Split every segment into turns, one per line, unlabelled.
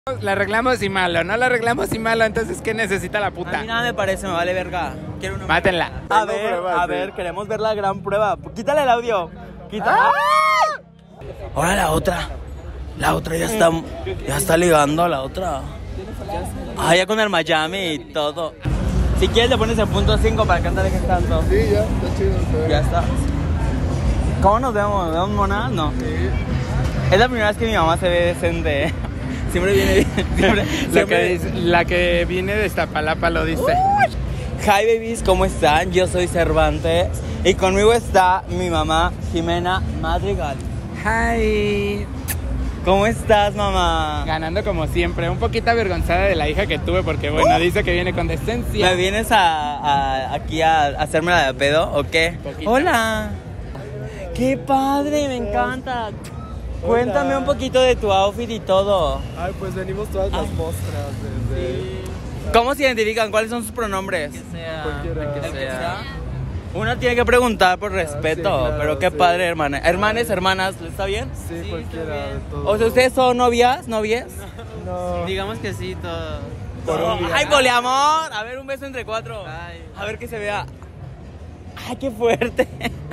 La arreglamos y malo, no la arreglamos y malo, entonces ¿qué necesita la puta?
A mí nada me parece, me vale verga. Quiero una...
Mátenla.
A ver, queremos ver la gran prueba. Quítale el audio. Quítale. Ahora la otra. La otra ya está ligando a la otra. Ah, ya con el Miami y todo. Si quieres le pones el punto 5 para que no te dejes tanto.
Sí, ya, está chido.
Ya está. ¿Cómo nos vemos? ¿Nos vemos monas? No.
Sí.
Es la primera vez que mi mamá se ve decente. Siempre viene bien.
La que viene de Iztapalapa lo dice.
Hi babies, ¿cómo están? Yo soy Cervantes y conmigo está mi mamá Jimena Madrigal.
Hi.
¿Cómo estás, mamá?
Ganando como siempre, un poquito avergonzada de la hija que tuve porque bueno, dice que viene con decencia.
¿Me vienes aquí a hacerme la de pedo o qué?
Poquito.
Hola. Qué padre, me encanta. Cuéntame un poquito de tu outfit y todo.
Ay, pues venimos todas las mostras desde...
¿Cómo se identifican? ¿Cuáles son sus pronombres?
Cualquiera.
El que sea. Uno tiene que preguntar por respeto,
sí, claro,
pero qué
sí.
padre, hermana. Hermanes, hermanas, ¿les está bien?
Sí, cualquiera de todo.
O sea, ¿ustedes son novias, novias?
No.
Digamos que sí, todo.
Por un día.
¡Ay, poliamor! A ver, un beso entre cuatro.
Ay.
A ver que se vea. ¡Ay, qué fuerte!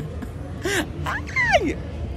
¡Ay!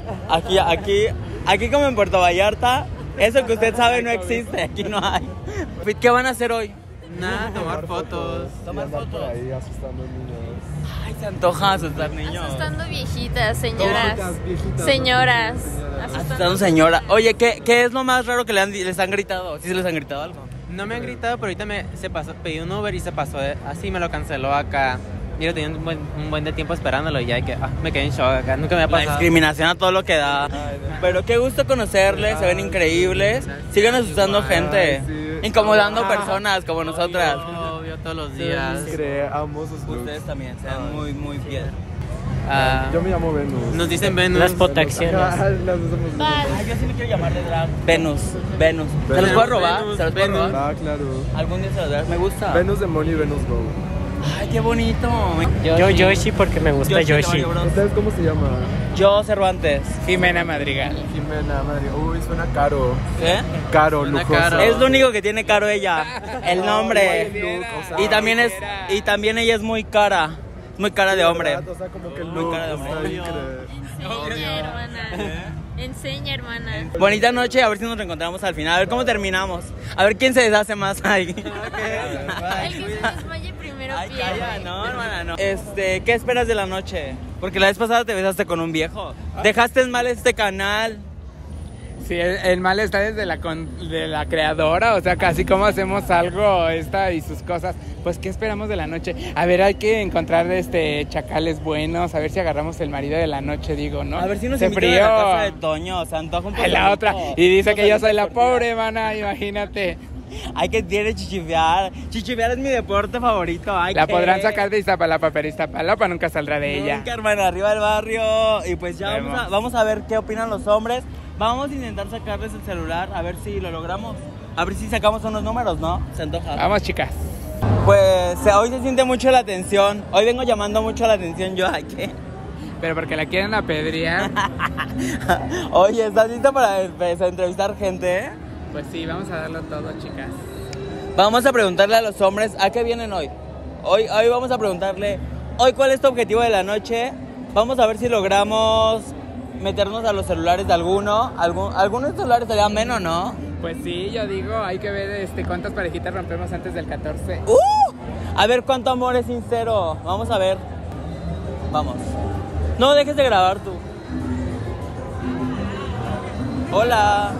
Aquí como en Puerto Vallarta, eso que usted sabe no existe, aquí no hay. ¿Qué van a hacer hoy?
Nada, tomar fotos.
Tomar
Y andar por
fotos.
ahí asustando niños.
Ay, se antoja asustar niños.
Asustando viejitas, señoras.
Viejitas,
Señoras.
Asustando señora. Oye, ¿qué es lo más raro que les han gritado? ¿Sí se les han gritado algo?
No me han gritado, pero ahorita se pasó, pedí un Uber y se pasó, así me lo canceló acá. Yo tenía un buen de tiempo esperándolo y ya que me quedé en shock acá, nunca me había
La
pasado.
discriminación a todo lo que da. Pero qué gusto conocerles, se ven increíbles. Sigan asustando gente,
sí.
incomodando personas como nosotras.
Obvio, todos los días.
Creamos sus looks.
Ustedes también, sean muy, muy bien.
Ah,
Yo me llamo Venus.
nos dicen Venus.
Las protecciones.
Vale.
Yo sí me quiero llamar de drag. Venus. ¿Se los puedo robar?
Venus,
¿Se los puedo
Venus.
robar?
Ah, claro.
Algún día se los darás. Me gusta.
Venus de Money, Venus Go.
Ay, qué bonito.
Yo Yoshi porque me gusta Yoshi.
Mario Bros.
¿Ustedes cómo se llama?
Yo Cervantes.
Jimena Madrigal.
Jimena, madre. Uy, suena caro.
¿Qué?
Caro,
Suena
lujoso.
caro.
Es lo único que tiene caro ella. El nombre.
Look, o sea,
Y también ella es muy cara. Es muy cara de hombre.
¿verdad? O sea, como que el
Muy
look
cara de
está
hombre.
increíble.
Enseña, hermana. Enseña, hermana.
Bonita noche, a ver si nos reencontramos al final. A ver cómo terminamos. A ver quién se deshace más. Ay.
El que se desmaye primero
Ay,
pierde.
calla, no, hermana, no. ¿Qué esperas de la noche? Porque la vez pasada te besaste con un viejo. Dejaste mal este canal.
Sí, el mal está desde de la creadora, o sea, casi como hacemos algo esta y sus cosas. Pues, ¿qué esperamos de la noche? A ver, hay que encontrar chacales buenos, a ver si agarramos el marido de la noche, digo, ¿no?
A ver si nos
Se
invitan
frío.
a la casa de Toño. Se antoja un poco.
Ay, la otra. Y dice que yo soy la pobre, mana, imagínate.
Hay que tiene chichivear. Chichivear es mi deporte favorito. Ay,
La
¿qué?
podrán sacar de Iztapalapa, pero Iztapalapa nunca saldrá de ella.
Nunca, hermana, arriba del barrio. Y pues ya
Vemos.
vamos a ver qué opinan los hombres. Vamos a intentar sacarles el celular, a ver si lo logramos. A ver si sacamos unos números, ¿no? Se antoja.
Vamos, chicas.
Pues hoy se siente mucho la atención. Hoy vengo llamando mucho la atención yo. ¿A qué?
Pero porque la quieren apedrear.
Oye, ¿estás lista para entrevistar gente?
Pues sí, vamos a darlo todo, chicas.
Vamos a preguntarle a los hombres a qué vienen hoy. Hoy vamos a preguntarle, hoy cuál es tu objetivo de la noche. Vamos a ver si logramos meternos a los celulares de alguno. Algunos celulares serían menos, ¿no?
Pues sí, yo digo, hay que ver cuántas parejitas rompemos antes del 14.
A ver cuánto amor es sincero. Vamos a ver. Vamos. No dejes de grabar tú. Hola.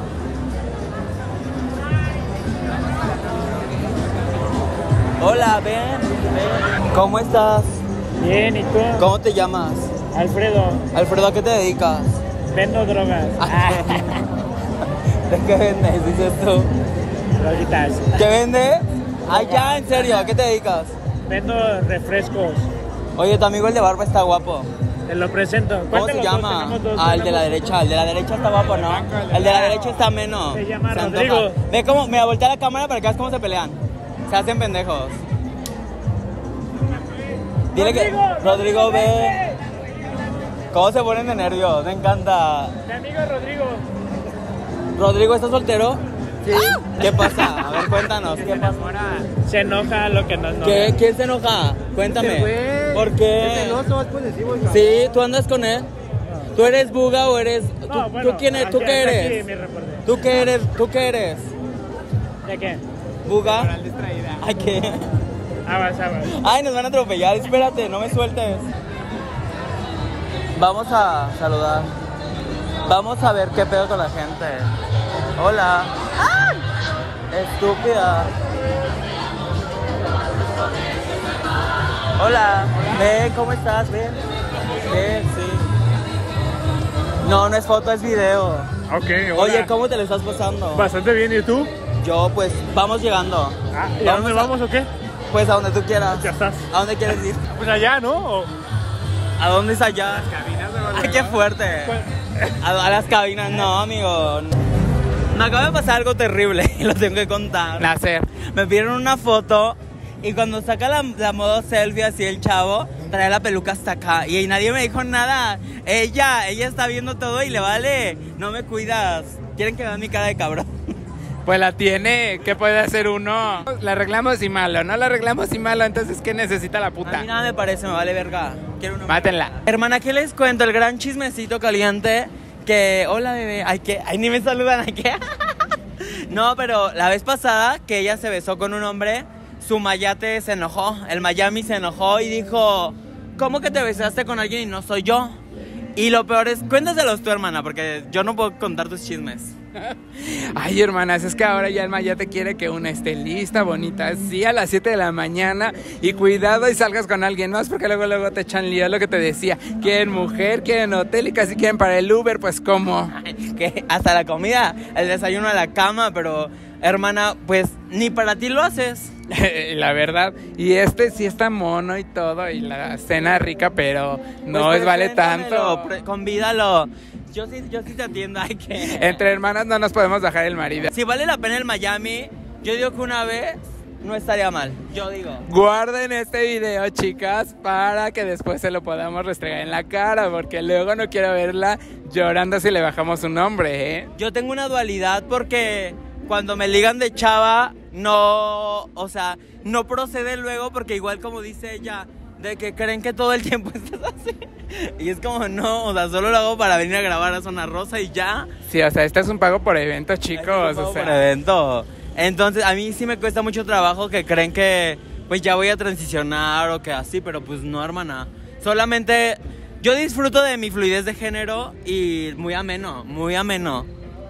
Hola, ven. ¿Cómo estás?
Bien, ¿y tú?
¿Cómo te llamas?
Alfredo,
Alfredo, ¿a qué te dedicas?
vendo drogas.
¿De qué vendes, dices tú?
Droguitas.
¿Qué vendes? Ay, ya, en serio, ¿a qué te dedicas?
Vendo refrescos.
Oye, tu amigo el de barba está guapo.
Te lo presento.
¿Cómo se
Cuéntanos,
llama?
tenemos dos,
Ah, el de la
tenemos-
derecha. El de la derecha está guapo, ¿no? El de la derecha está menos.
Se llama
antoja.
Rodrigo.
Ve cómo, mira, voltea la cámara para que veas cómo se pelean. Se hacen pendejos. Dile que... Rodrigo, ve. ¿Cómo se ponen de nervios? Me encanta.
Mi amigo Rodrigo.
Rodrigo, ¿estás soltero? ¿Sí? ¿Qué pasa? A ver, cuéntanos, ¿qué pasa?
Se enoja lo que nos
¿Qué? ¿Quién se enoja? Cuéntame. ¿Por qué? Sí, ¿tú andas con él? ¿Tú eres buga o eres...? ¿Tú quién eres? ¿Tú qué eres? ¿Tú qué eres? ¿Tú qué eres?
¿De qué?
¿Buga? Ay, ¿qué?
Aguas.
Ay, nos van a atropellar, espérate, no me sueltes. Vamos a saludar. Vamos a ver qué pedo con la gente. Hola. ¡Ah! Estúpida. Hola. Ven, ¿cómo estás? Ven. Ven, sí. No, no es foto, es video.
Ok, hola.
Oye, ¿cómo te lo estás pasando?
Bastante bien, ¿y tú?
Yo, pues, vamos llegando.
¿Y a dónde vamos o qué?
Pues a donde tú quieras.
Ya estás.
¿A dónde quieres ir?
Pues allá, ¿no?
¿A dónde es allá? Las cabinas de Ay, qué fuerte. A las cabinas, no, amigo. Me acaba de pasar algo terrible y lo tengo que contar.
Nacer.
Me pidieron una foto y cuando saca la modo selfie así el chavo, trae la peluca hasta acá y nadie me dijo nada. Ella está viendo todo y le vale. No me cuidas. Quieren que vean mi cara de cabrón.
Pues la tiene, ¿qué puede hacer uno? La arreglamos y malo, no la arreglamos y malo, entonces ¿qué necesita la
A
puta?
mí nada me parece, me vale verga. Quiero una...
Mátenla.
Hermana, ¿qué les cuento? El gran chismecito caliente que... Hola, bebé. Ay, ni me saludan. Ay, ¿qué? No, pero la vez pasada que ella se besó con un hombre, su mayate se enojó. El Miami se enojó y dijo... ¿Cómo que te besaste con alguien y no soy yo? Y lo peor es... Cuéntaselos tú, hermana, porque yo no puedo contar tus chismes.
Ay, hermanas, es que ahora ya el Mayate quiere que una esté lista, bonita, sí, a las 7 de la mañana. Y cuidado y salgas con alguien más, porque luego te echan lío, lo que te decía. Quieren mujer, quieren hotel y casi quieren para el Uber, pues ¿cómo?
Que hasta la comida, el desayuno a la cama, pero hermana, pues ni para ti lo haces.
La verdad, y este sí está mono y todo, y la cena rica, pero no
Pues
vale tanto.
Convídalo. Yo sí te atiendo, hay que...
Entre hermanas no nos podemos bajar el marido.
Si vale la pena el Miami, yo digo que una vez no estaría mal, yo digo.
Guarden este video, chicas, para que después se lo podamos restregar en la cara, porque luego no quiero verla llorando si le bajamos un nombre, ¿eh?
Yo tengo una dualidad porque cuando me ligan de chava, no, o sea, no procede luego porque igual como dice ella, de que creen que todo el tiempo estás así. Y es como, no, o sea, solo lo hago para venir a grabar a Zona Rosa y ya.
Sí, o sea, este es un pago por evento, chicos, o sea.
Por evento. Entonces, a mí sí me cuesta mucho trabajo que creen que, pues, ya voy a transicionar o que así, pero pues no, hermana. Solamente, yo disfruto de mi fluidez de género y muy ameno, muy ameno.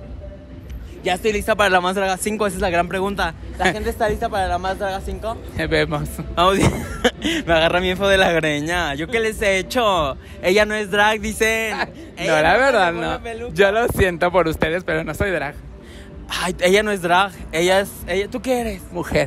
¿Ya estoy lista para la Más Draga 5? Esa es la gran pregunta. ¿La gente está lista para la Más Draga 5?
Vemos.
Vamos, me agarra mi info de la greña. ¿Yo qué les he hecho? Ella no es drag, dicen.
No, la verdad no. Yo lo siento por ustedes, pero no soy drag.
Ay, ella no es drag. Ella, ¿tú qué eres?
Mujer.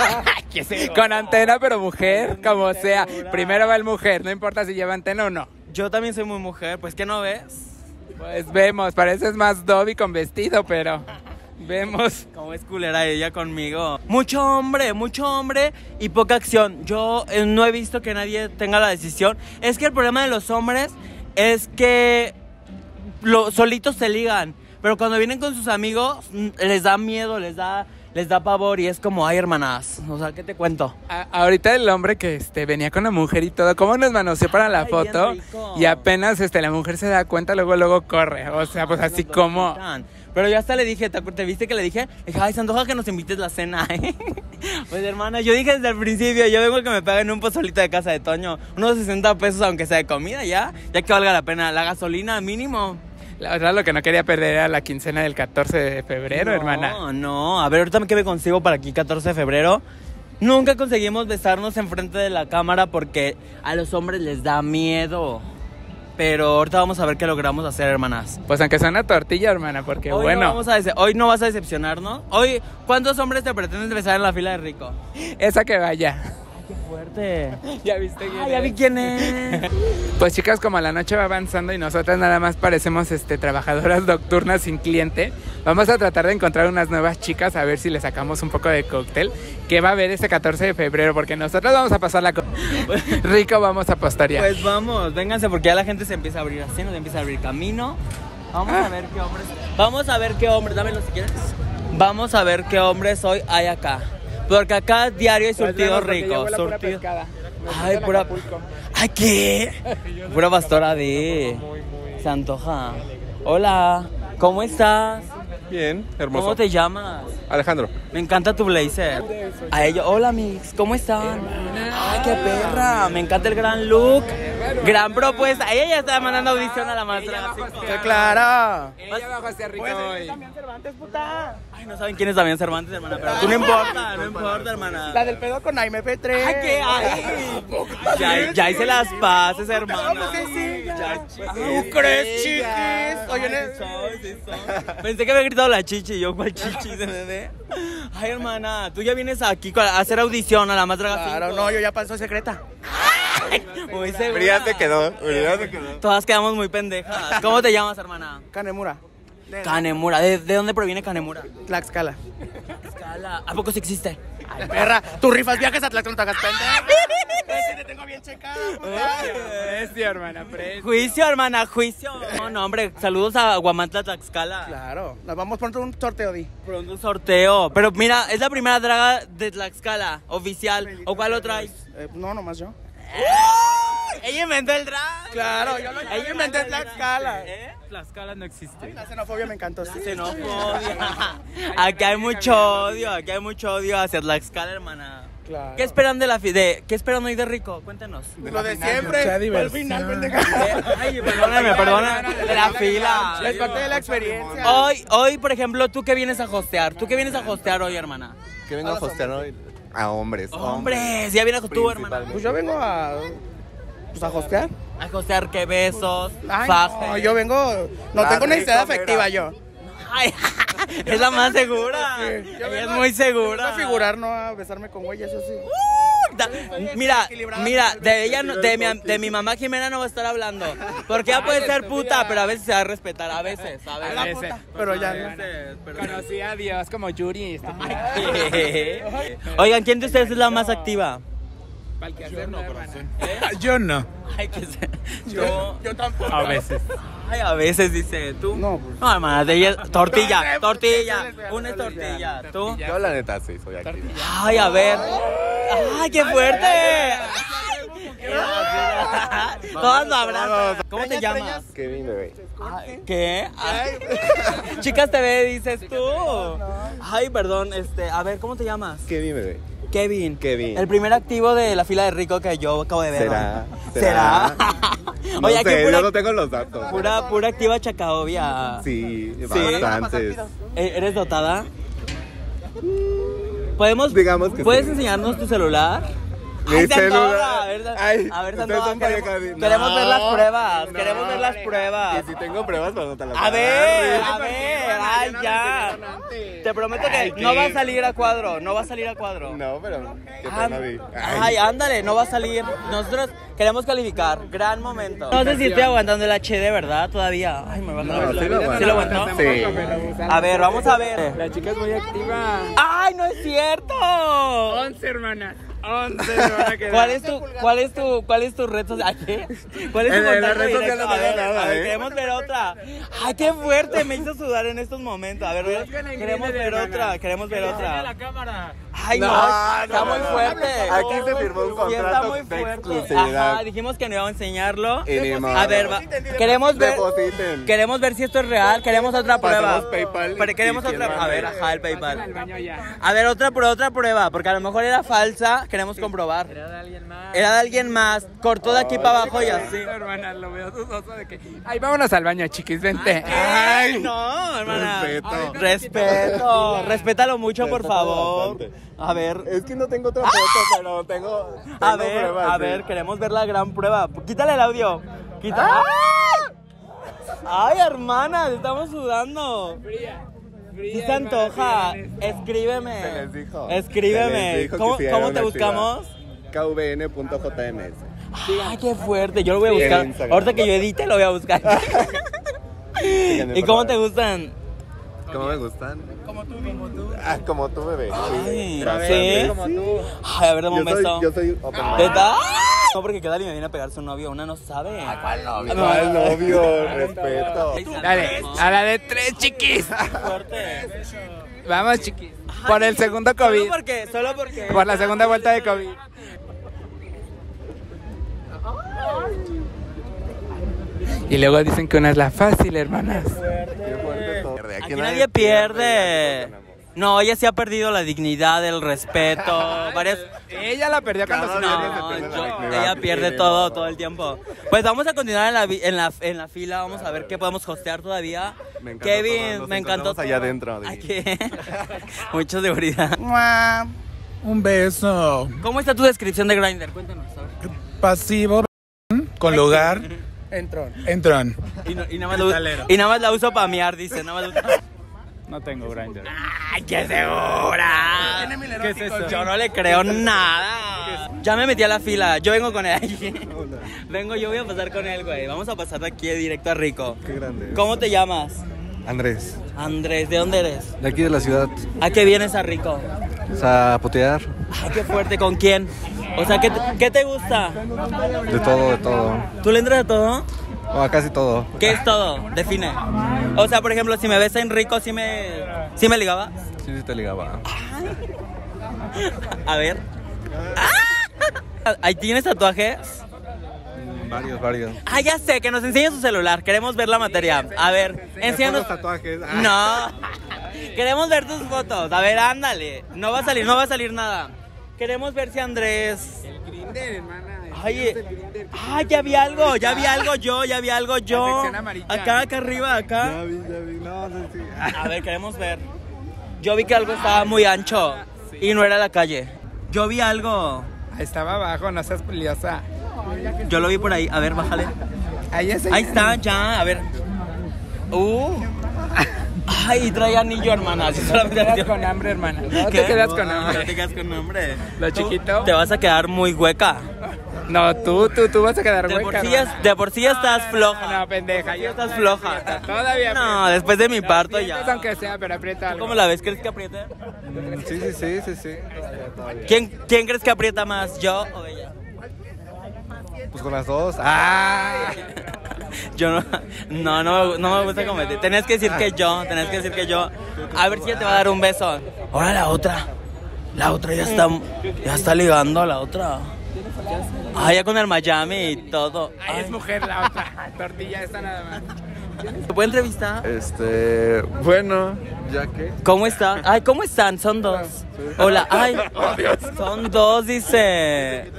Con antena, pero mujer, como sea. Primero va el mujer, no importa si lleva antena o no.
Yo también soy muy mujer, pues ¿qué no ves?
Pues vemos, pareces más Dobby con vestido, pero vemos.
Cómo es culera ella conmigo. Mucho hombre y poca acción. Yo no he visto que nadie tenga la decisión. Es que el problema de los hombres es que solitos se ligan. Pero cuando vienen con sus amigos, les da miedo, les da pavor y es como, ay, hermanas, o sea, ¿qué te cuento?
Ahorita el hombre que venía con la mujer y todo, ¿cómo nos manoseó para la foto? Y apenas la mujer se da cuenta, luego corre, o sea, pues así como...
Pero yo hasta le dije, ¿te viste que le dije? Le dije, ay, se antoja que nos invites la cena, ¿eh? Pues, hermana, yo dije desde el principio, yo vengo que me paguen un pozolito de casa de Toño, unos 60 pesos aunque sea de comida, ya que valga la pena, la gasolina mínimo.
La verdad, lo que no quería perder era la quincena del 14 de febrero, hermana.
No, a ver, ahorita ¿qué me consigo para aquí 14 de febrero? Nunca conseguimos besarnos enfrente de la cámara porque a los hombres les da miedo. Pero ahorita vamos a ver qué logramos hacer, hermanas.
Pues aunque sea una tortilla, hermana, porque
hoy
bueno...
Hoy no vas a decepcionarnos. Hoy, ¿cuántos hombres te pretenden besar en la fila de Rico?
Esa que vaya.
¡Qué fuerte!
¿Ya viste quién es?
Ya vi quién es.
Pues chicas, como la noche va avanzando y nosotras nada más parecemos trabajadoras nocturnas sin cliente, vamos a tratar de encontrar unas nuevas chicas a ver si le sacamos un poco de cóctel que va a haber este 14 de febrero, porque nosotros vamos a pasarla rico, vamos a postear.
Pues vamos, vénganse porque ya la gente se empieza a abrir así, nos empieza a abrir camino. Vamos a ver qué hombres. Dámelo si quieres. Vamos a ver qué hombres hoy hay acá. Porque acá diario hay surtido
Porque
rico.
llevo la pura
Surtido.
pescada.
Ay,
De
pura.
Acapulco.
Ay, ¿qué? Pura pastora de. Se antoja. Hola, ¿cómo estás?
Bien, hermoso.
¿Cómo te llamas?
Alejandro.
Me encanta tu blazer. A ellos, hola mix, ¿cómo están? Ay, qué perra, me encanta el gran look. Gran propuesta. Ella ya está mandando audición a la maestra.
¡Qué
claro!
Ella bajó hacia rico hoy.
Cervantes, puta. Ay, no saben quién es Damián Cervantes, hermana, pero tú no importa, no importa, hermana.
La del pedo con Aime P3.
Ay, ¿qué? Ay. Ya hice las paces, hermana. ¿Tú crees, chiquis? Oye, pensé que había gritado la chichi. Yo, ¿cuál chichi? Ay, hermana, tú ya vienes aquí a hacer audición a la más draga.
Claro, no, yo ya paso secreta.
Muy segura.
Brilla te quedó, Brilla te quedó.
Todas quedamos muy pendejas. ¿Cómo te llamas, hermana?
Canemura.
Canemura. ¿De dónde proviene Canemura?
Tlaxcala.
Tlaxcala. ¿A poco sí existe?
Ay, perra, tú rifas viajes a Tlaxcala, te hagas pendeja. Pues sí te tengo bien checada, Precio, hermana, precio.
Juicio, hermana, juicio. No, hombre, saludos a Guamantla, Tlaxcala.
Claro, nos vamos pronto a un sorteo, Di.
Pronto un sorteo. Pero mira, es la primera draga de Tlaxcala, oficial. ¿O cuál lo traes?
No, nomás yo.
Ella inventó el drag.
Claro, ella inventé Tlaxcala.
Tlaxcala no existe.
La xenofobia me encantó. Sí.
Xenofobia. Aquí hay mucho odio hacia Tlaxcala, hermana.
Claro.
¿Qué esperan de la ¿Qué esperan hoy de rico? Cuéntenos.
Lo de siempre. Al final, pendeja.
Ay, perdóname. De la fila.
Es parte de la experiencia.
Hoy, por ejemplo, ¿tú qué vienes a hostear? ¿Tú qué vienes a hostear hoy, hermana?
¿Qué vengo a hostear hoy? A hombres.
Hombres, ya vienes tú, hermana.
Pues yo vengo a hostear.
A hostear, ¿qué besos?
Ay,
Faje.
no, yo vengo. No tengo necesidad afectiva yo.
Ay, es la más segura.
Yo
Ella es
vengo
muy segura.
a figurar, no a besarme con güeyes, eso sí.
Mira, de ella, de mi mamá Jimena no va a estar hablando. Porque ella puede ser puta, pero a veces se va a respetar, a veces.
Pero ya.
Conocí
a Dios como Yuri.
Oigan, ¿quién de ustedes es la más activa?
Yo no.
Ay, que sé. Yo
tampoco.
A veces.
Ay, a veces dice tú.
No, pues.
No, hermana, de ella, tortilla. Una es tortilla. ¿Tú?
Yo la neta sí, soy activo.
Ay, a ver. Ay, qué fuerte. Todas lo abrazan. ¿Cómo te llamas?
Kevin, bebé.
¿Qué? Chicas TV dices tú. Ay, perdón, a ver, ¿cómo te llamas?
Kevin, bebé.
Kevin.
Kevin.
El primer activo de la fila de rico que yo acabo de ver.
¿Será? No
Oye,
sé,
aquí
yo no tengo los datos.
pura activa chacaobia.
Sí, bastantes.
¿Eres dotada? ¿Podemos,
Digamos que
¿Puedes
sí.
enseñarnos tu celular?
Mi
Ay, se
celular.
antoja.
Ay,
A ver, se
ustedes
antoja.
son pareja.
Queremos ver las pruebas.
No.
Queremos ver las pruebas.
Y si tengo pruebas, pues no te las
A
voy
ver,
dar.
ay, ya. Te prometo que no va a salir a cuadro, no va a salir a cuadro.
No, pero qué
Ah,
pena vi.
Ay, ándale, no va a salir. Nosotros queremos calificar. Gran momento. No sé si estoy aguantando el HD, ¿verdad? Todavía. Ay, me va a
No, sí lo aguanto.
¿Sí lo aguantó?
Sí.
A ver, vamos a ver.
La chica es muy activa.
¡Ay, no es cierto!
11 hermanas. 11 se van a quedar.
¿Cuál es tu red social? ¿Qué? ¿Cuál es tu
En la
contacto
red social
directo?
no
A
tengo
ver,
nada,
a ver,
¿eh?
queremos ver otra. ¡Ay, qué fuerte! Me hizo sudar en estos momentos. A ver, queremos ver otra.
La cámara.
Ay, no,
No,
está
no,
muy
no.
fuerte.
Aquí se firmó un
Sí, está
contrato
muy
de
fuerte.
exclusividad.
Ajá, dijimos que no iba a enseñarlo.
Y ni modo.
A ver, queremos ver.
Depositen.
Queremos ver si esto es real. Queremos otra prueba.
Pasamos PayPal
Pero queremos
y quién
otra.
manda.
A ver, ajá, el PayPal.
Al baño ya.
A ver, otra prueba, porque a lo mejor era falsa. Queremos comprobar.
Era de alguien más.
Era de alguien más. Cortó de aquí para abajo y así.
Hermana, lo veo dudoso de que. Ay, vámonos al baño, chiquis, vente.
Ay, no, hermana.
Respeto.
Respétalo mucho, por
Respeto
favor.
bastante.
A ver.
Es que no tengo otra foto, pero tengo pruebas.
A
sí.
ver, queremos ver la gran prueba. Quítale el audio. Quítale. Ay, hermana, estamos sudando. Si se antoja, escríbeme.
Se les dijo.
Escríbeme.
Se les dijo que
¿Cómo,
sí era
cómo te
una
buscamos?
kvn.jms.
Ay, qué fuerte. Yo lo voy a
En
buscar.
Instagram.
Ahorita que yo edite, lo voy a buscar.
Síganme,
¿Y
por
cómo
favor.
te gustan?
¿Cómo me gustan? Como tú. Ah, como tú, bebé.
Ay,
bastante.
¿sí? Ay, a ver, dame un beso.
Yo soy open
¿Te
mind.
da? ¡Ay! No, porque qué tal y me viene a pegar su novio. Una no sabe.
¿Cuál novio? Respeto.
Dale, a la de 3, chiquis.
Fuerte.
Vamos, chiquis. Por el segundo COVID.
Solo porque.
Por la segunda vuelta de COVID. Y luego dicen que una es la fácil, hermanas.
Aquí nadie pierde. No, ella sí ha perdido la dignidad, el respeto. Varias.
Ella la perdió cuando se
No, ella pierde todo el tiempo. Pues vamos a continuar en la fila. Vamos a ver qué podemos hostear todavía. Kevin, me encantó.
Allá adentro.
Aquí. Mucha seguridad.
Un beso.
¿Cómo está tu descripción de Grindr? Cuéntanos.
Pasivo, con lugar. Entrón.
Y nada más la uso para mear, dice. Nada más la uso.
No tengo Grindr.
¡Ay, qué segura! ¿Qué es eso? Yo no le creo nada. Ya me metí a la fila. Yo vengo con él. Yo voy a pasar con él, güey. Vamos a pasar de aquí directo a Rico.
Qué grande.
¿Cómo te llamas?
Andrés,
Andrés, ¿de dónde eres?
de aquí de la ciudad.
¿A qué vienes a Rico?
A putear.
Ay, qué fuerte. ¿Con quién? O sea, ¿qué te gusta?
De todo.
¿Tú le entras a todo?
O a casi todo.
¿Qué es todo? Define. O sea, por ejemplo, si me ves en Rico, ¿sí me ligabas?
Sí, te ligaba.
A ver. ¿Ahí tienes tatuajes?
Varios.
Ah, ya sé, que nos enseñe su celular. Queremos ver la materia. A ver, enséñanos.
Tatuajes.
No. Queremos ver tus fotos. A ver, ándale. No va a salir nada. Queremos ver si Andrés.
El Grindr, hermana.
Ay, ya vi algo yo.
La sección amarilla.
Acá arriba, acá.
Ya vi. No, sí.
A ver, queremos ver. Yo vi que algo estaba muy ancho y no era la calle. Yo vi algo.
Estaba abajo, no seas peliosa.
Yo lo vi por ahí. A ver, bájale.
Ahí
está, ya. A ver. Ay, trae anillo, hermana. Así
No te
solamente
quedas con hambre, hermana. No
¿Qué?
te quedas con
No
hambre.
te quedas con hambre.
Lo chiquito.
Te vas a quedar muy hueca.
No, tú vas a quedar hueca.
De por sí ya estás floja.
No, pendeja.
Ya estás floja.
Todavía.
No, después de mi parto
Pues
ya.
aunque sea, pero aprieta algo.
¿Cómo la ves? ¿Crees que apriete?
Sí.
¿Quién crees que aprieta más? ¿Yo o ella?
Pues con las dos.
Yo no me gusta competir. Tenías que decir que yo. A ver si ella te va a dar un beso. Ahora la otra ya está ligando, la otra. Ah, ya con el Miami y todo.
Ay, es mujer la otra. Tortilla esta nada más.
¿Te puedo entrevistar?
Bueno, ya que.
¿Cómo están? Ay, ¿cómo están? Son dos. Hola, ay. Son dos, dice.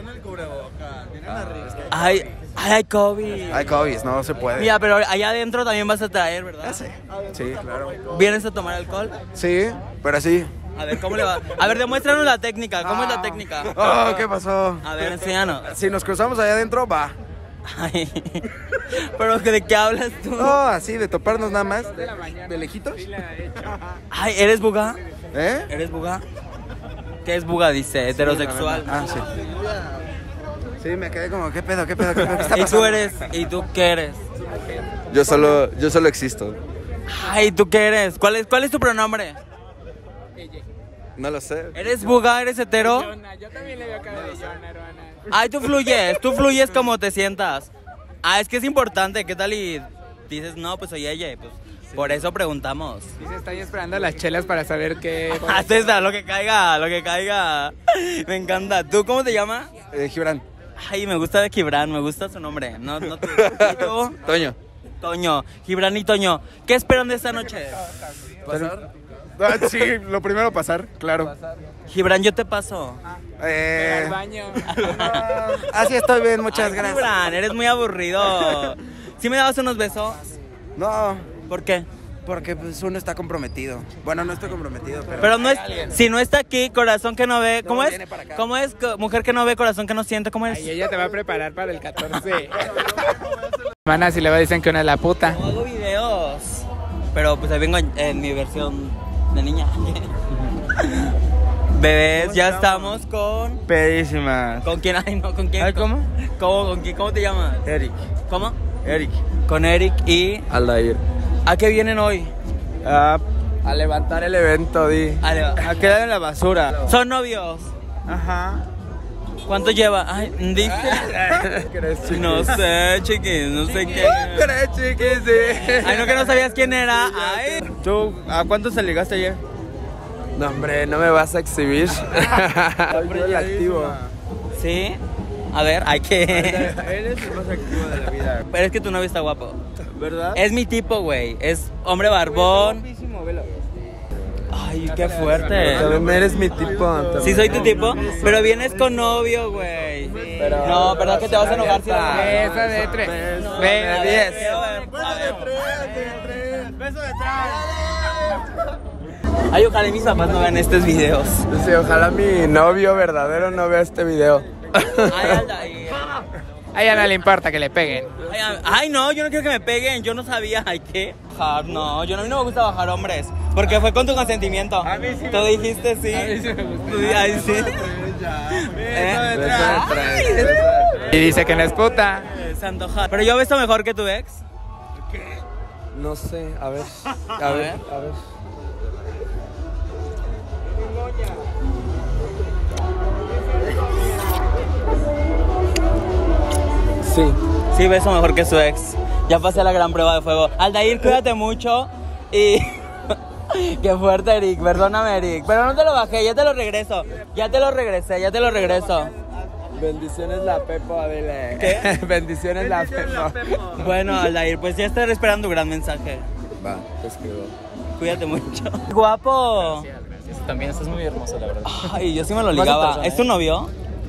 Ay, hay COVID.
Hay COVID, no se puede.
Mira, pero allá adentro también vas a traer, ¿verdad?
Sí, claro.
¿Vienes a tomar alcohol?
Sí, pero sí.
A ver, ¿cómo le va? A ver, demuéstranos la técnica. ¿Cómo es la técnica?
Oh, ¿qué pasó?
A ver, enséñanos.
Si nos cruzamos allá adentro, va.
Ay, pero ¿de qué hablas tú?
No, así, de toparnos nada más. De lejitos.
Ay, ¿eres buga?
¿Eh?
¿Eres buga? ¿Qué es buga? Dice, heterosexual.
Sí. Sí, me quedé como, ¿qué pedo? ¿Qué está pasando?
¿Y tú qué eres?
Yo solo existo.
Ay, ¿tú qué eres? ¿Cuál es tu pronombre?
No lo sé.
¿Eres buga? ¿Eres hetero?
Yo también le veo cara de Yona, hermana.
Ay, tú fluyes como te sientas. Ah, es que es importante, ¿qué tal? Y dices, no, pues soy ella, pues por eso preguntamos.
Sí, se están esperando las chelas para saber qué.
Haz esta, lo que caiga. Me encanta. ¿Tú cómo te llamas?
Gibran.
Ay, me gusta de Gibran, me gusta su nombre. No tú. ¿Tú?
Toño.
Gibran y Toño. ¿Qué esperan de esta noche?
¿Pasar? Sí, lo primero pasar, claro.
Gibran, yo te paso.
Al baño.
Así estoy bien, muchas
Ay,
gracias.
Gibran, eres muy aburrido. ¿Sí me dabas unos besos?
No,
¿Por qué?
porque pues uno está comprometido. Bueno, no estoy comprometido,
Pero no es, si no está aquí, corazón que no ve. ¿Cómo
No,
es?
viene para acá.
¿Cómo es? Mujer que no ve, corazón que no siente. ¿Cómo es?
Y ella te va a preparar para el 14. Hermana, si le va a decir que una es la puta.
No hago videos. Pero pues ahí vengo en mi versión de niña. Bebés, ya estamos con...
Pedísimas.
¿Con quién? Ay, no, ¿con quién?
Ay, ¿cómo?
¿Con quién? ¿Cómo te llamas?
Eric.
¿Cómo?
Eric.
Con Eric y...
Aldair.
¿A qué vienen hoy?
A levantar el evento, di.
A
A quedar en la basura.
¿Son novios?
Ajá.
¿Cuánto lleva? Ay, dice. No sé, chiquis, no sé qué.
¿Crees, chiquis? Sí.
Ay, no, que no sabías quién era. Ay.
¿Tú a cuánto se ligaste ayer? No, hombre, no me vas a exhibir. Yo activo.
¿Sí? A ver, hay que...
Él es el más activo de la vida.
Pero es que tu novio está guapo.
¿Verdad?
Es mi tipo, güey. Es hombre barbón.
Guapísimo, velo.
Ay, qué fuerte.
También eres mi tipo.
Sí, soy tu tipo, pero vienes con novio, güey. No, ¿verdad que te vas a enojar si lo
Esa de 3.
Beso
Ve,
de 10.
Beso de 3. Ay, ojalá mis papás no vean estos videos.
Sí, ojalá mi novio verdadero no vea este video.
A ella no le importa que le peguen.
Ay, no, yo no quiero que me peguen. Yo no sabía. Ay, ¿qué? No, a mí no me gusta bajar hombres. Porque fue con tu consentimiento. A mí sí. Tú dijiste sí. A mí sí me gusta. Ay, sí.
Y dice que no es puta.
Se antoja. Pero yo beso mejor que tu ex.
No sé, a ver. A ver. Sí.
Sí, beso mejor que su ex. Ya pasé la gran prueba de fuego. Aldair, cuídate mucho. Y... Qué fuerte, Eric. Perdóname, Eric. Pero no te lo bajé, ya te lo regreso. Ya te lo regreso.
Bendiciones la Pepo, Adele.
¿Qué?
Bendiciones la Pepo.
Bueno, Aldair, pues ya estoy esperando un gran mensaje.
Va, te escribo.
Cuídate mucho. Guapo.
También estás muy hermoso, la verdad.
Ay, yo sí me lo ligaba. ¿Es tu novio?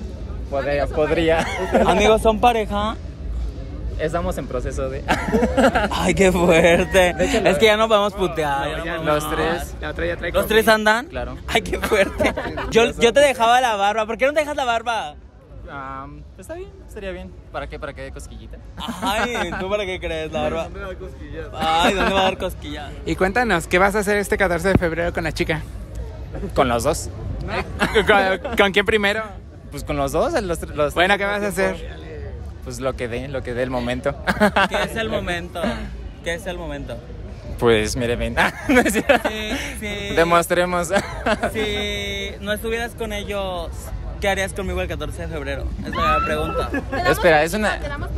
Podría.
Amigos, ¿son pareja?
Estamos en proceso de...
Ay, qué fuerte. Es que ya no podemos putear.
Los tres. La otra ya trae
¿Los tres andan?
Claro.
Ay, qué fuerte. Yo te dejaba la barba. ¿Por qué no te dejas la barba?
Está bien, estaría bien. ¿Para qué? ¿Para qué cosquillita?
Ay, ¿tú para qué crees la barba? ¿Dónde va a dar cosquillas? Ay, ¿dónde va a dar cosquillas?
Y cuéntanos, ¿qué vas a hacer este 14 de febrero con la chica?
¿Con los dos?
¿Con quién primero?
Pues con los dos. Los
Bueno, ¿qué vas a hacer?
Pues lo que dé el momento.
¿Qué es el momento? ¿Qué es el momento?
Pues mire, ven. No es cierto.
Sí.
Demostremos.
Si no estuvieras con ellos, ¿qué harías conmigo el 14 de febrero? Es la pregunta.
Espera, es una...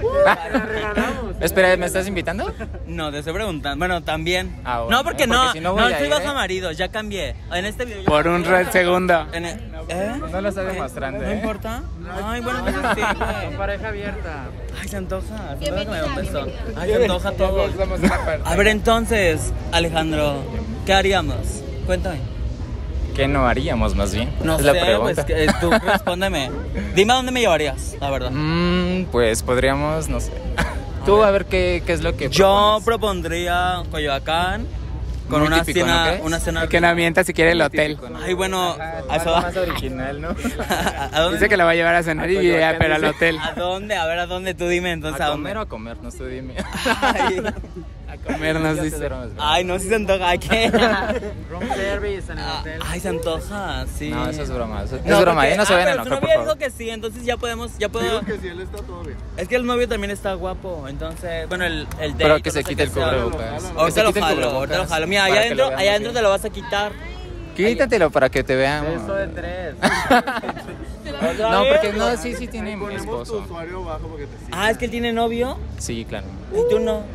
Espera, ¿me estás invitando?
No, te estoy preguntando. Bueno, también.
Ah, bueno,
No, porque
porque si no voy a
soy
ir,
baja maridos, ya cambié. En este video ya
Por un segundo.
No lo está demostrando,
¿No importa? Ay, bueno, pues sí.
Pareja abierta.
Ay, se antoja. Se antoja que me dé un beso. Ay, se antoja todo. A ver, entonces, Alejandro, ¿qué haríamos? Cuéntame.
¿Qué no haríamos, más bien?
No
es
sé,
la pregunta.
pues tú respóndeme. Dime a dónde me llevarías, la verdad.
Pues podríamos, no sé. Tú a ver qué es lo que
Yo propondría Coyoacán con
Muy
una
típico, ¿no
cena,
crees?
una cena.
Que no mienta si quiere el hotel.
Ay, bueno,
algo más original, ¿no?
¿A dónde?
Dice que lo va a llevar a cenar y pero al hotel.
¿A dónde? A ver, ¿a dónde? Tú dime entonces.
¿A
¿a
comer
dónde?
o a comer? No sé, dime.
Ay,
A comernos, dice.
ay, no, si se antoja. Ay, ¿qué?
Room service en el hotel.
Ay, se antoja, sí.
No, eso es broma. Es broma,
porque-
no se vayan a
pero
enojar,
su
por
novia
favor.
dijo que sí, entonces ya puedo.
Que si él está todo bien.
Es que el novio también está guapo, entonces, bueno, el date.
Pero que se
no sé
quite el
qué sea.
cubrebocas. Que
Ahorita
se
lo
quite el
jalo,
cubrebocas.
ahorita lo jalo. Mira,
Para que lo veamos
allá adentro
bien.
te lo vas a quitar.
Quítatelo para que te vean.
Beso de 3.
No, porque no, sí tiene mi esposo.
usuario bajo porque te sigue.
Ah, es que él tiene novio
Sí, claro.
y tú no.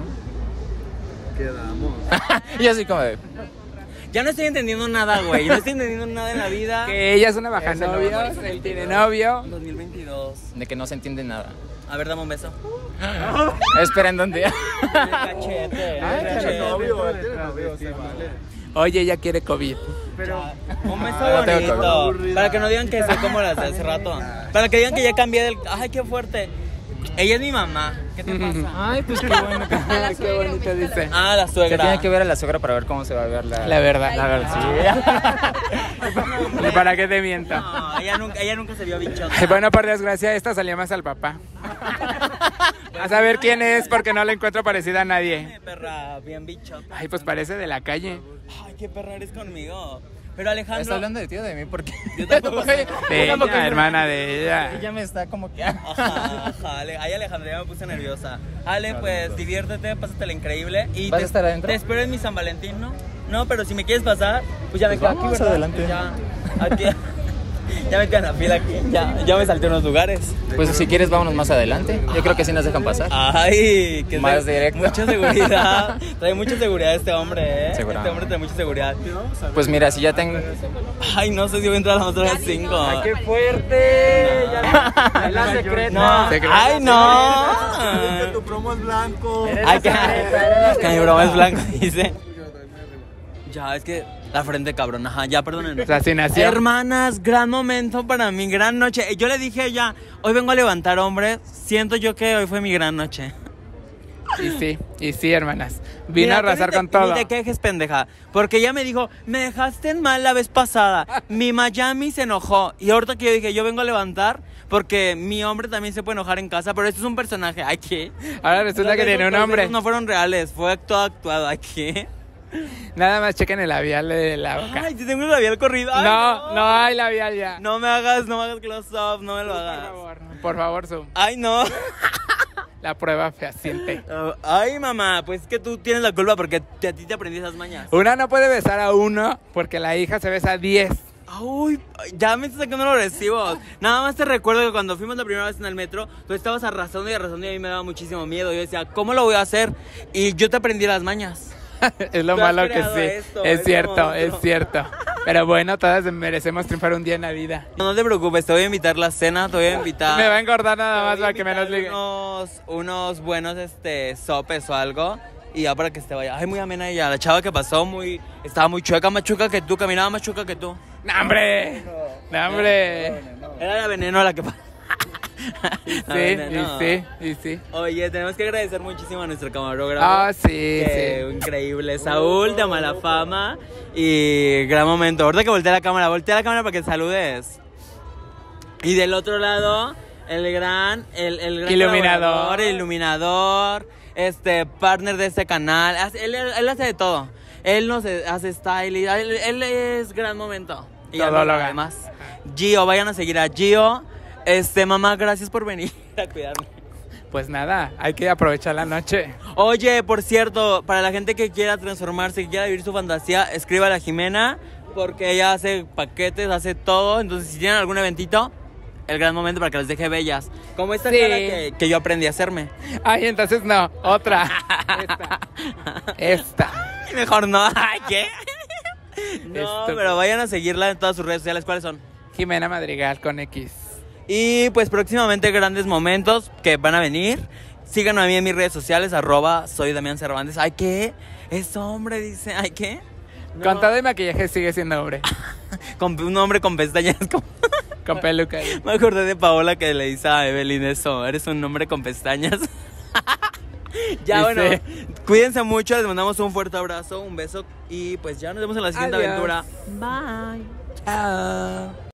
Quedamos.
Yo así como de...
Ya no estoy entendiendo nada, güey. No estoy entendiendo nada en la vida.
Que ella es una baja novio, él tiene novio.
2022.
De que no se entiende nada.
A ver, dame un beso.
Espera, ¿en dónde?
Cachete.
Tiene novio, tiene novio, sí, vale.
Oye, ella quiere COVID.
Un beso
No tengo
bonito. Para que no digan que soy como las de hace rato. Para que digan que ya cambié del. Ay, qué fuerte. Ella es mi mamá. ¿Qué te pasa?
Ay, pues qué bueno.
Qué bonito dice.
Ah, la
Se
suegra.
tiene que ver a la suegra para ver cómo se va a ver
La verdad.
La verdad,
¿Y para qué te miento?
No, ella nunca se vio bichota.
Ay, bueno, por desgracia, esta salía más al papá. A saber quién es, porque no la encuentro parecida a nadie.
Perra, bien bichota.
Ay, pues parece de la calle.
Ay, qué perra eres conmigo. Pero Alejandro.
¿Está hablando de ti o de mí? Porque
Yo tampoco sé.
De
Yo tampoco
ella,
sé.
hermana de ella.
Ella me está como que...
Ajá. Ay, Alejandro, ya me puse nerviosa. Ale, pues diviértete, pásatela increíble. Y
¿Vas a estar adentro?
Te espero en mi San Valentín, ¿no? No, pero si me quieres pasar, pues ya me
Pues
quedo aquí,
vamos,
¿verdad?
adelante.
Ya, aquí. Ya me quedan la fila aquí. Ya me salté unos lugares.
Pues si quieres, vámonos más adelante. Yo creo que sí nos dejan pasar.
Ay, que
Más directo.
Mucha seguridad. Trae mucha seguridad este hombre, ¿eh?
Seguramente.
Este hombre trae mucha seguridad.
Pues mira, si ya tengo...
Ay, no sé si voy a entrar a las otras 5.
¡Qué fuerte! Ya la secreta.
No. Ay, no.
Tu promo es blanco.
Ay, que mi broma es blanco, dice. Ya, es que la frente cabrón, ajá, ya perdónenme.
Fascinación.
Hermanas, gran momento para mí, gran noche. Yo le dije a ella, hoy vengo a levantar hombres, siento yo que hoy fue mi gran noche.
Y sí, hermanas. Vino
Mira,
a arrasar
tú
con
ni
todo.
te quejes, pendeja. Porque ella me dijo, me dejaste en mal la vez pasada. Mi Miami se enojó. Y ahorita que yo dije, yo vengo a levantar, porque mi hombre también se puede enojar en casa, pero esto es un personaje. ¿Ay, qué?
Ahora resulta que tiene un
Los
hombre.
besos no fueron reales, fue todo actuado. ¿Ay, qué?
Nada más chequen el labial de la boca.
Ay, si tengo el labial corrido. Ay,
No hay labial ya.
No me hagas close up, no me lo hagas.
Por favor, Zoom.
Ay, no.
La prueba fehaciente.
Ay, mamá, pues es que tú tienes la culpa porque a ti te aprendí esas mañas.
Una no puede besar a uno porque la hija se besa a 10.
Ay, ya me estás sacando los recibos. Nada más te recuerdo que cuando fuimos la primera vez en el metro, tú estabas arrasando y arrasando y a mí me daba muchísimo miedo. Yo decía, ¿cómo lo voy a hacer? Y yo te aprendí las mañas.
Es lo
Tú has
malo que
creado
sí.
esto,
Es
es
cierto,
como
es
otro.
cierto. Pero bueno, todas merecemos triunfar un día en la vida.
No te preocupes, te voy a invitar a la cena, te voy a invitar.
Me va a engordar nada
te voy
más
a
para que menos
invitar
ligue.
unos buenos sopes o algo. Y ya para que se vaya. Ay, muy amena ella. La chava que pasó estaba muy chueca, más chueca que tú, caminaba más chueca que tú.
¡No, hombre! ¡No, hombre!
Era la veneno la que pasó.
Y sí.
Oye, tenemos que agradecer muchísimo a nuestro camarógrafo.
Ah, sí.
Increíble. Saúl, de Mala Fama. Y gran momento. Ahorita que voltea la cámara para que saludes. Y del otro lado, el gran
Iluminador.
el iluminador, partner de este canal. Él hace de todo. Él nos hace styling. Él es gran momento. Y además, Gio, vayan a seguir a Gio. Mamá, gracias por venir a cuidarme.
Pues nada, hay que aprovechar la noche.
Oye, por cierto, para la gente que quiera transformarse, que quiera vivir su fantasía, escríbale a Jimena, porque ella hace paquetes, hace todo. Entonces, si tienen algún eventito, el gran momento para que les deje bellas. Como esta
Sí.
cara que yo aprendí a hacerme.
Ay, entonces no, otra. Esta.
Mejor no. Ay, ¿qué? No,
Esto.
pero vayan a seguirla en todas sus redes sociales. ¿Cuáles son?
Jimena Madrigal con X.
Y pues próximamente grandes momentos que van a venir. Síganme a mí en mis redes sociales, @soy Damián Cervantes. Ay, ¿qué? Es hombre, dice. Ay, ¿qué? No.
Con todo y maquillaje sigue siendo hombre.
Un hombre con pestañas como...
Con peluca.
Me acordé de Paola que le dice a Evelyn eso. Eres un hombre con pestañas. Ya, bueno, cuídense mucho. Les mandamos un fuerte abrazo, un beso. Y pues ya nos vemos en la siguiente
Adiós.
aventura. Bye.
Chao.